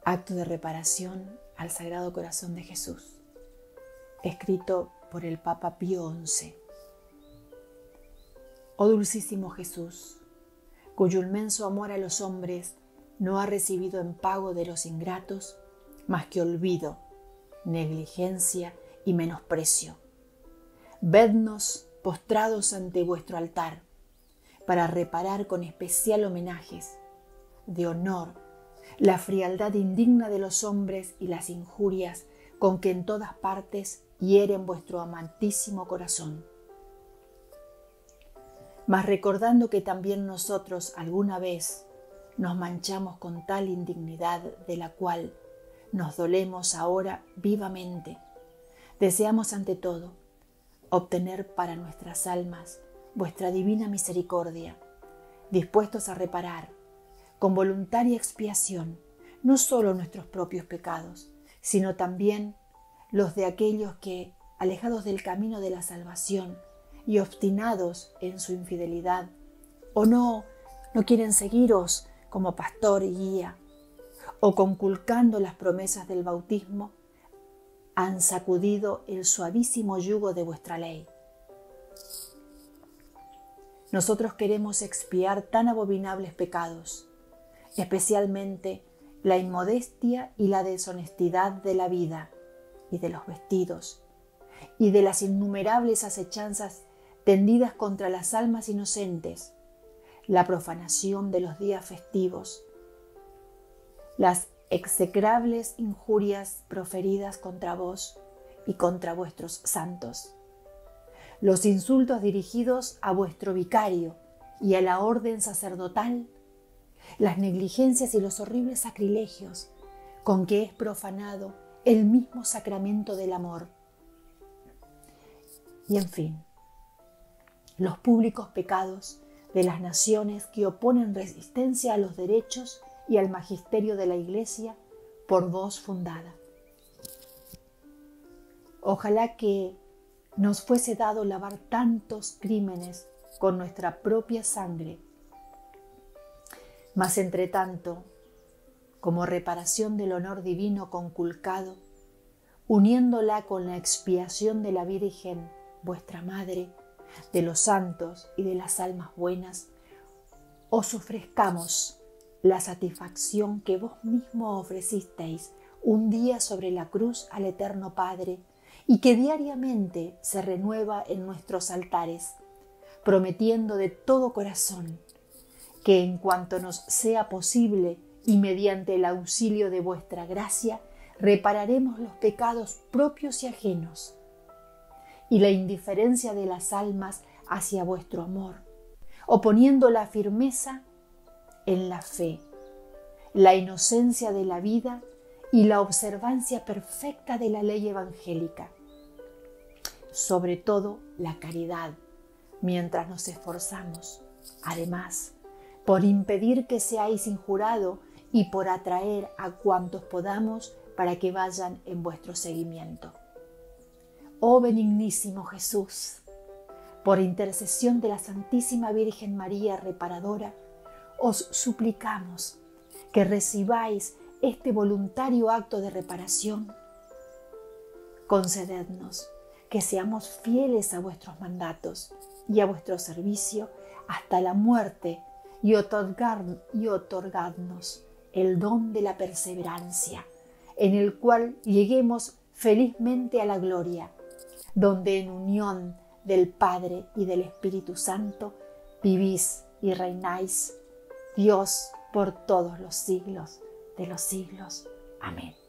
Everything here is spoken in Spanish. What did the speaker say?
Acto de reparación al Sagrado Corazón de Jesús, escrito por el Papa Pío XI. Oh dulcísimo Jesús, cuyo inmenso amor a los hombres no ha recibido en pago de los ingratos más que olvido, negligencia y menosprecio. Vednos postrados ante vuestro altar para reparar con especial homenajes de honor la frialdad indigna de los hombres y las injurias con que en todas partes hieren vuestro amantísimo corazón. Mas recordando que también nosotros alguna vez nos manchamos con tal indignidad de la cual nos dolemos ahora vivamente, deseamos ante todo obtener para nuestras almas vuestra divina misericordia, dispuestos a reparar con voluntaria expiación no solo nuestros propios pecados, sino también los de aquellos que, alejados del camino de la salvación y obstinados en su infidelidad, o no quieren seguiros como pastor y guía, o conculcando las promesas del bautismo, han sacudido el suavísimo yugo de vuestra ley. Nosotros queremos expiar tan abominables pecados, especialmente la inmodestia y la deshonestidad de la vida y de los vestidos, y de las innumerables acechanzas tendidas contra las almas inocentes, la profanación de los días festivos, las execrables injurias proferidas contra vos y contra vuestros santos, los insultos dirigidos a vuestro vicario y a la orden sacerdotal, las negligencias y los horribles sacrilegios con que es profanado el mismo sacramento del amor. Y en fin, los públicos pecados de las naciones que oponen resistencia a los derechos y al magisterio de la Iglesia por vos fundada. Ojalá que nos fuese dado lavar tantos crímenes con nuestra propia sangre, mas entre tanto, como reparación del honor divino conculcado, uniéndola con la expiación de la Virgen, vuestra Madre, de los santos y de las almas buenas, os ofrezcamos la satisfacción que vos mismo ofrecisteis un día sobre la cruz al Eterno Padre y que diariamente se renueva en nuestros altares, prometiendo de todo corazón que en cuanto nos sea posible y mediante el auxilio de vuestra gracia, repararemos los pecados propios y ajenos y la indiferencia de las almas hacia vuestro amor, oponiendo la firmeza en la fe, la inocencia de la vida y la observancia perfecta de la ley evangélica. Sobre todo la caridad, mientras nos esforzamos, además, por impedir que seáis injurado y por atraer a cuantos podamos para que vayan en vuestro seguimiento. Oh benignísimo Jesús, por intercesión de la Santísima Virgen María Reparadora, os suplicamos que recibáis este voluntario acto de reparación. Concedednos que seamos fieles a vuestros mandatos y a vuestro servicio hasta la muerte y otorgadnos el don de la perseverancia, en el cual lleguemos felizmente a la gloria, donde en unión del Padre y del Espíritu Santo vivís y reináis, Dios por todos los siglos de los siglos. Amén.